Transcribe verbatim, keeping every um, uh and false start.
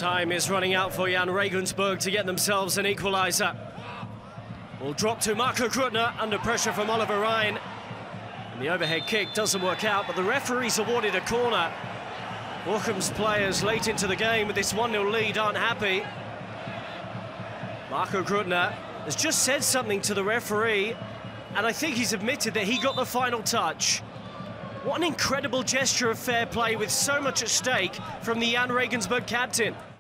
Time is running out for Jahn Regensburg to get themselves an equaliser. Will drop to Marco Grüttner under pressure from Oliver Ryan. And the overhead kick doesn't work out, but the referee's awarded a corner. Bochum's players late into the game with this one nil lead aren't happy. Marco Grüttner has just said something to the referee, and I think he's admitted that he got the final touch. What an incredible gesture of fair play with so much at stake from the Jahn Regensburg captain.